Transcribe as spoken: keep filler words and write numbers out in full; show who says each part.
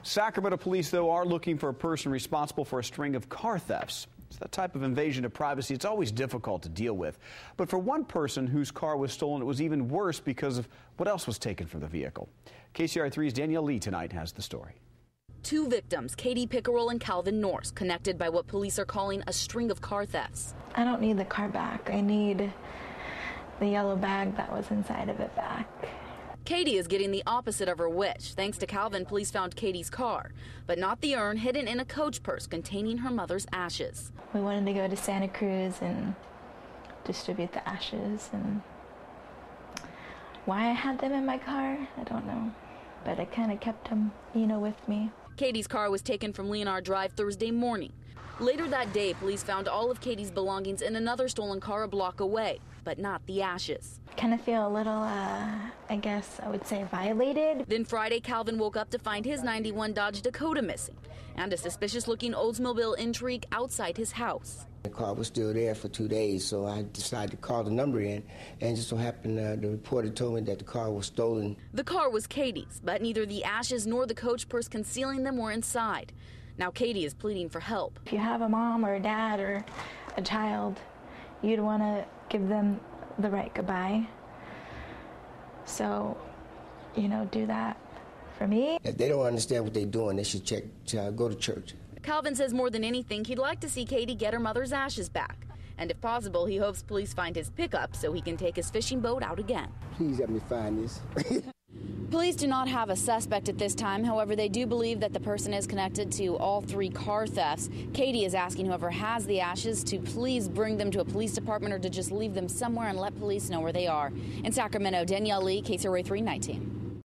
Speaker 1: Sacramento police, though, are looking for a person responsible for a string of car thefts. It's that type of invasion of privacy. It's always difficult to deal with. But for one person whose car was stolen, it was even worse because of what else was taken from the vehicle. K C R three's Danielle Lee tonight has the story.
Speaker 2: Two victims, Kaydee Pickerel and Calvin Norse, connected by what police are calling a string of car thefts.
Speaker 3: I don't need the car back. I need the yellow bag that was inside of it back.
Speaker 2: Kaydee is getting the opposite of her wish. Thanks to Calvin, police found Katie's car, but not the urn hidden in a coach purse containing her mother's ashes.
Speaker 3: We wanted to go to Santa Cruz and distribute the ashes, and why I had them in my car, I don't know, but I kind of kept them, you know, with me.
Speaker 2: Katie's car was taken from Leonard Drive Thursday morning. Later that day, police found all of Katie's belongings in another stolen car a block away, but not the ashes.
Speaker 3: I kind of feel a little, uh, I guess I would say, violated.
Speaker 2: Then Friday, Calvin woke up to find his ninety-one Dodge Dakota missing and a suspicious-looking Oldsmobile Intrigue outside his house.
Speaker 4: The car was still there for two days, so I decided to call the number in, and just so happened uh, the reporter told me that the car was stolen.
Speaker 2: The car was Katie's, but neither the ashes nor the coach purse concealing them were inside. Now Kaydee is pleading for help.
Speaker 3: If you have a mom or a dad or a child, you'd want to give them the right goodbye. So, you know, do that for me.
Speaker 4: If they don't understand what they're doing, they should check, uh, go to church.
Speaker 2: Calvin says more than anything, he'd like to see Kaydee get her mother's ashes back. And if possible, he hopes police find his pickup so he can take his fishing boat out again.
Speaker 4: Please help me find this.
Speaker 2: Police do not have a suspect at this time. However, they do believe that the person is connected to all three car thefts. Kaydee is asking whoever has the ashes to please bring them to a police department or to just leave them somewhere and let police know where they are. In Sacramento, Danielle Lee, K C R A three nineteen.